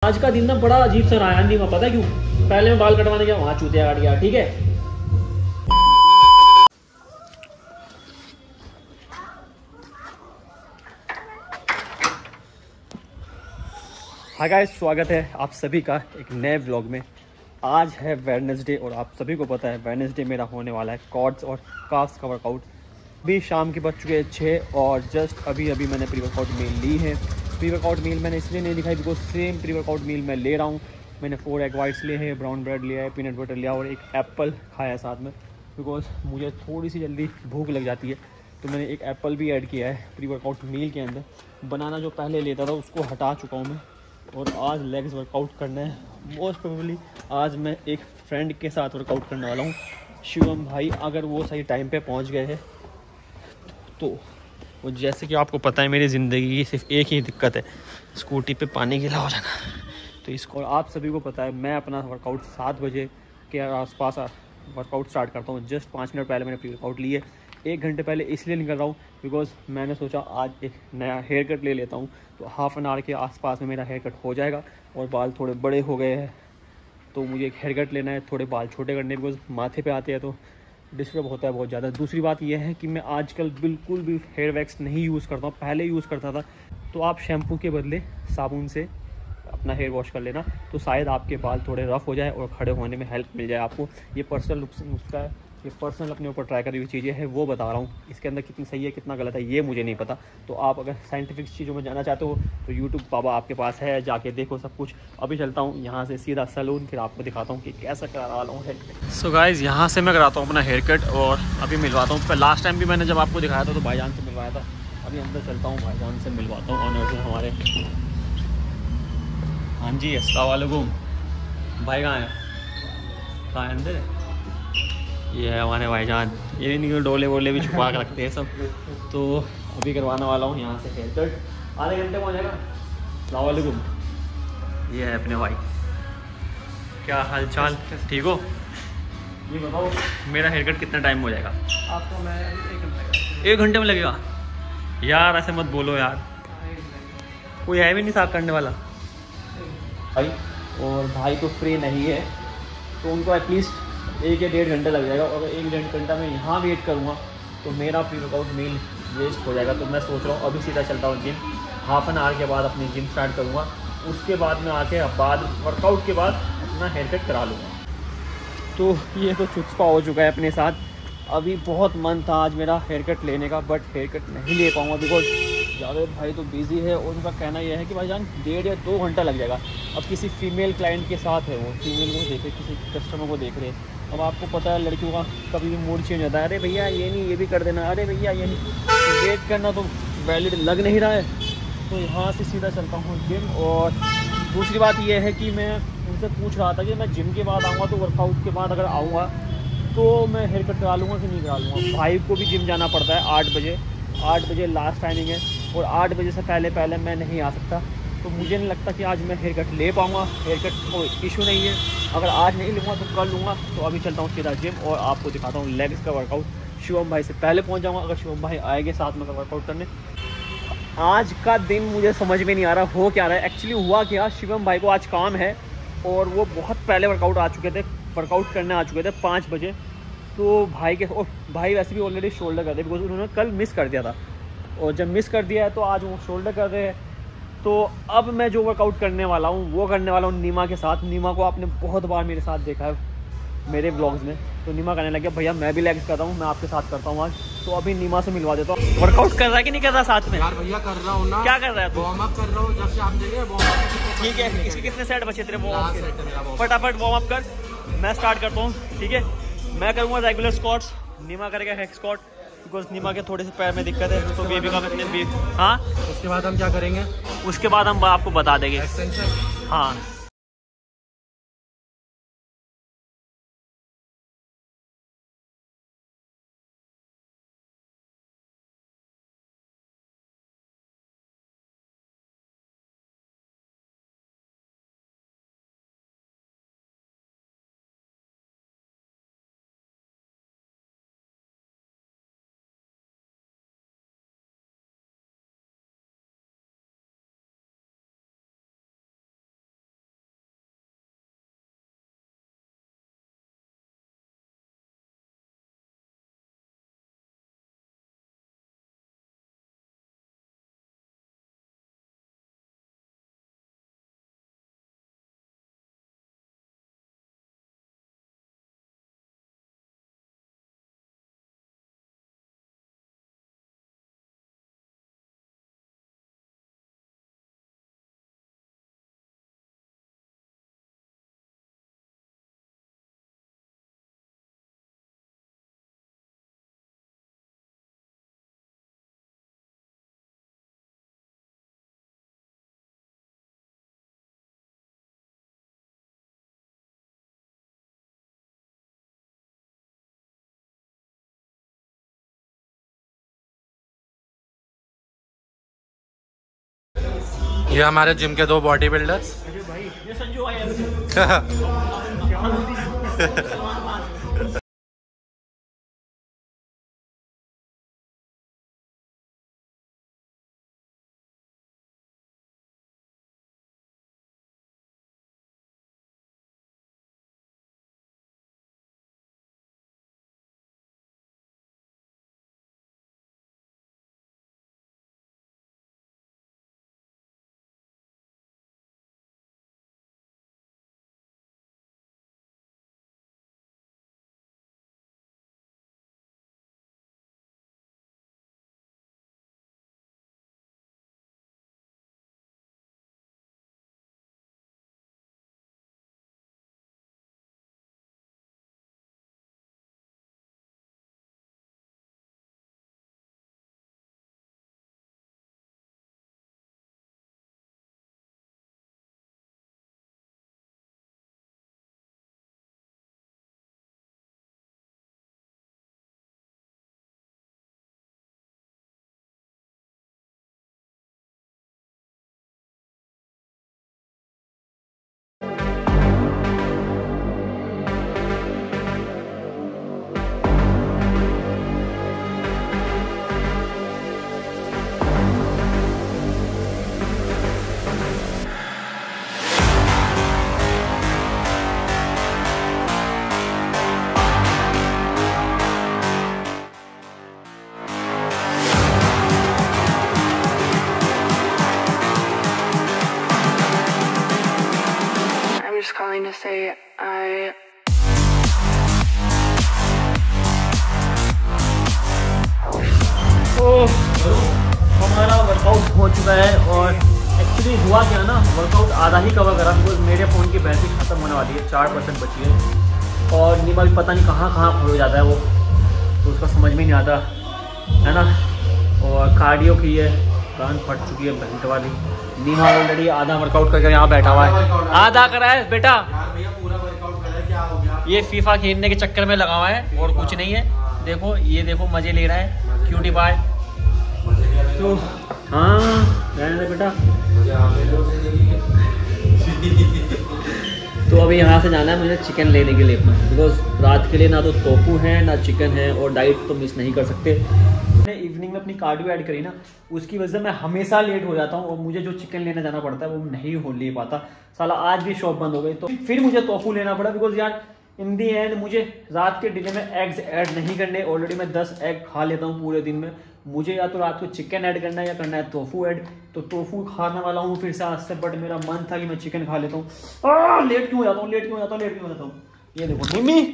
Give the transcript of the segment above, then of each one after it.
आज का दिन ना बड़ा अजीब सा रहा है नीमा, पता है क्यों? पहले मैं बाल कटवाने गया, वहां चूतिया काट गया, ठीक है। हाय गाइस, स्वागत है आप सभी का एक नए व्लॉग में। आज है वेडनेसडे और आप सभी को पता है वेडनेसडे मेरा होने वाला है कॉर्ड्स और काफ्स का वर्कआउट। अभी शाम के बज चुके हैं 6 और जस्ट अभी मैंने प्री वर्कआउट मील ली है। प्री वर्कआउट मील मैंने इसलिए नहीं दिखाई because same pre workout meal मैं ले रहा हूँ। मैंने 4 एग वाइट्स लिए हैं, ब्राउन ब्रेड लिया है, पीनट बटर लिया और एक एप्पल खाया है साथ में, बिकॉज मुझे थोड़ी सी जल्दी भूख लग जाती है। तो मैंने एक एप्पल भी ऐड किया है प्री वर्कआउट मील के अंदर। बनाना जो पहले लेता था उसको हटा चुका हूँ मैं और आज लेग्स वर्कआउट करना है। मोस्ट प्रोबेबली आज मैं एक फ्रेंड के साथ वर्कआउट करने वाला हूँ, शिवम भाई। अगर वो सही टाइम पे पहुँच गए हैं तो वो, जैसे कि आपको पता है मेरी ज़िंदगी की सिर्फ एक ही दिक्कत है, स्कूटी पे पानी गीला हो जाना। तो इसको आप सभी को पता है मैं अपना वर्कआउट 7 बजे के आसपास वर्कआउट स्टार्ट करता हूँ। जस्ट 5 मिनट पहले मैंने प्री वर्कआउट लिए, 1 घंटे पहले इसलिए निकल रहा हूँ बिकॉज मैंने सोचा आज एक नया हेयर कट ले लेता हूँ। तो हाफ एन आवर के आसपास में मेरा हेयर कट हो जाएगा और बाल थोड़े बड़े हो गए हैं तो मुझे एक हेयर कट लेना है, थोड़े बाल छोटे करने, बिकॉज माथे पे आते हैं तो डिस्टर्ब होता है बहुत ज़्यादा। दूसरी बात यह है कि मैं आजकल बिल्कुल भी हेयर वैक्स नहीं यूज़ करता हूँ, पहले यूज़ करता था। तो आप शैम्पू के बदले साबुन से अपना हेयर वॉश कर लेना, तो शायद आपके बाल थोड़े रफ़ हो जाए और खड़े होने में हेल्प मिल जाए आपको। ये पर्सनल नुस्खा है, ये पर्सनल अपने ऊपर ट्राई करी हुई चीज़ें हैं, वो बता रहा हूँ। इसके अंदर कितनी सही है कितना गलत है ये मुझे नहीं पता। तो आप अगर साइंटिफिक चीज़ों में जाना चाहते हो तो यूट्यूब बाबा आपके पास है, जाके देखो सब कुछ। अभी चलता हूँ यहाँ से सीधा सैलून, फिर आपको दिखाता हूँ कि कैसा करा रहा हूँ हेयर कट। सो गाइज़, यहाँ से मैं कराता हूँ अपना हेयर कट और अभी मिलवाता हूँ। लास्ट टाइम भी मैंने जब आपको दिखाया था तो भाईजान से मिलवाया था। अभी अंदर चलता हूँ, भाईजान से मिलवाता हूँ, ऑनर से हमारे। हाँ जी, अस्सलाम वालेकुम। भाई कहाँ है? कहाँ है? अंदर है। ये है हमारे भाईजान, ये इनके डोले वोले भी छुपा के रखते हैं सब। तो अभी करवाने वाला हूँ यहाँ से हेयर कट, आधे घंटे में हो जाएगा। अस्सलाम वालेकुम। ये है अपने भाई, क्या हाल चाल, ठीक हो? ये बताओ मेरा हेयर कट कितना टाइम में हो जाएगा? आपको मैं 1 घंटे 1 घंटे में लगेगा? यार ऐसे मत बोलो यार, कोई है भी नहीं साफ करने वाला भाई। और भाई तो फ्री नहीं है तो उनको एटलीस्ट 1 या 1.5 घंटे लग जाएगा। और अगर 1-1.5 घंटा मैं यहाँ वेट करूँगा तो मेरा प्री वर्कआउट मील वेस्ट हो जाएगा। तो मैं सोच रहा हूँ अभी सीधा चलता हूँ जिम, हाफ एन आवर के बाद अपनी जिम स्टार्ट करूँगा। उसके बाद में आके बाद वर्कआउट के बाद अपना हेयर कट करा लूँगा। तो ये तो चुस्पा हो चुका है अपने साथ। अभी बहुत मन था आज मेरा हेयर कट लेने का, बट हेयर कट नहीं ले पाऊँगा बिकॉज जावेद भाई तो बिज़ी है और उनका कहना यह है कि भाईजान 1.5 या 2 घंटा लग जाएगा। अब किसी फीमेल क्लाइंट के साथ है, वो फीमेल को देख रहे, किसी कस्टमर को देख रहे। अब आपको पता है लड़कियों का कभी भी मूड चेंज होता है, अरे भैया ये नहीं ये भी कर देना, अरे भैया ये नहीं। तो वेट करना तो वैलिड लग नहीं रहा है, तो यहाँ से सीधा चलता हूँ जिम। और दूसरी बात यह है कि मैं उनसे पूछ रहा था कि मैं जिम के बाद आऊँगा तो वर्कआउट के बाद अगर आऊँगा तो मैं हेयर कट करा लूँगा कि नहीं करा लूँगा। भाई को भी जिम जाना पड़ता है 8 बजे, 8 बजे लास्ट टाइमिंग है और 8 बजे से पहले मैं नहीं आ सकता। तो मुझे नहीं लगता कि आज मैं हेयर कट ले पाऊँगा। हेयर कट कोई इशू नहीं है, अगर आज नहीं लूँगा तो कल लूँगा। तो अभी चलता हूँ सीधा जिम और आपको दिखाता हूँ लेग्स का वर्कआउट। शिवम भाई से पहले पहुँच जाऊँगा, अगर शिवम भाई आएंगे साथ में वर्कआउट करने। आज का दिन मुझे समझ में नहीं आ रहा हो क्या रहा है एक्चुअली। हुआ क्या, शिवम भाई को आज काम है और वो बहुत पहले वर्कआउट करने आ चुके थे 5 बजे। तो भाई के और भाई वैसे भी ऑलरेडी शोल्डर कर दिया बिकॉज उन्होंने कल मिस कर दिया था और जब मिस कर दिया है तो आज वो शोल्डर कर रहे हैं। तो अब मैं जो वर्कआउट करने वाला हूँ वो करने वाला हूँ नीमा के साथ। नीमा को आपने बहुत बार मेरे साथ देखा है मेरे ब्लॉग्स में, तो नीमा कहने लग गया भैया मैं भी लेग्स करता हूँ, मैं आपके साथ करता हूँ आज। तो अभी नीमा से मिलवा देता हूँ। वर्कआउट कर रहा है कि नहीं कर रहा साथ में? यार भैया कर रहा हूँ ना। क्या कर रहा है तू? वार्म अप कर रहा हूँ, जब से आप देखे वार्म अप। ठीक है, इसके कितने सेट बचे तेरे वार्म अप के? फटाफट वार्म अप कर, मैं स्टार्ट करता हूँ। ठीक है, मैं करूँगा रेगुलर स्क्वाट्स, नीमा करेगा हेड स्क्वाट बिकॉज नीमा के थोड़े से पैर में दिक्कत है तो बेबी का इतने। हाँ, उसके बाद हम क्या करेंगे? उसके बाद हम आपको बता देंगे। हाँ। ये हमारे जिम के 2 बॉडी बिल्डर्स। अरे भाई ये संजू भाई calling to say I हमारा वर्कआउट हो चुका है और एक्चुअली हुआ क्या ना, वर्कआउट आधा ही कवर करा बिकॉज मेरे फ़ोन की बैटरी ख़त्म होने वाली है, 4% बची है और नीमा भी पता नहीं कहाँ खो जाता है वो, तो उसका समझ में नहीं आता है ना। और कार्डियो की है, कान फट चुकी है भयंकर वाली। नीमा ऑलरेडी आधा वर्कआउट करके यहाँ बैठा हुआ है, आधा करा है बेटा भैया पूरा वर्कआउट करा है, क्या हो गया? ये फीफा खेलने के चक्कर में लगा हुआ है और कुछ नहीं है। देखो ये देखो मज़े ले रहा है क्यूटी पाए। तो हाँ रहने दे बेटा। तो अभी यहाँ से जाना है मुझे चिकन लेने के लिए अपना, बिकॉज रात के लिए ना तो टोफू है ना चिकन है और डाइट तो मिस नहीं कर सकते। मैंने इवनिंग में अपनी कार्डियो ऐड करी ना, उसकी वजह से मैं हमेशा लेट हो जाता हूँ और मुझे जो चिकन लेने जाना पड़ता है वो नहीं हो ले पाता। साला आज भी शॉप बंद हो गई तो फिर मुझे टोफू लेना पड़ा, बिकॉज यार इन दी एंड मुझे रात के डिनर में एग्स ऐड नहीं करने। ऑलरेडी मैं 10 एग खा लेता हूँ पूरे दिन में, मुझे या तो रात को चिकन ऐड करना है या करना है टोफू ऐड। तो टोफू खाने वाला हूँ फिर से आज से, बट मेरा मन था कि मैं चिकन खा लेता हूँ। लेट क्यों हो जाता हूँ, लेट क्यों हो जाता हूँ, लेट क्यों हो जाता हूँ। ये देखो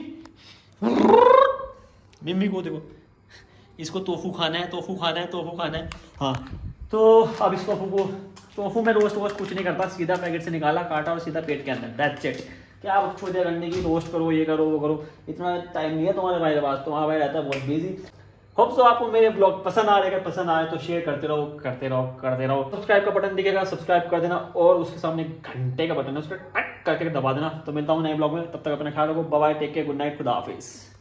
मिम्मी को देखो, इसको टोफू खाना है, टोफू खाना है, टोफू खाना है। हाँ तो अब इस टोफू में रोस्ट कुछ नहीं करता, सीधा पैकेट से निकाला, काटा और सीधा पेट के अंदर, दैट्स इट। क्या खोजा करने की, रोस्ट करो, ये करो वो करो, इतना टाइम नहीं है तुम्हारे भाई के पास, तुम्हारा भाई रहता है बहुत बिजी। होप सो आपको मेरे ब्लॉग पसंद आ रहे, अगर पसंद आए तो शेयर करते रहो। सब्सक्राइब का बटन दिखेगा, सब्सक्राइब कर देना और उसके सामने घंटे का बटन है, उसको टक करके दबा देना। तो मिलता हूँ नए ब्लॉग में, तब तक अपना ख्याल रखो, bye bye, take care, good night, खुदा हाफिज़।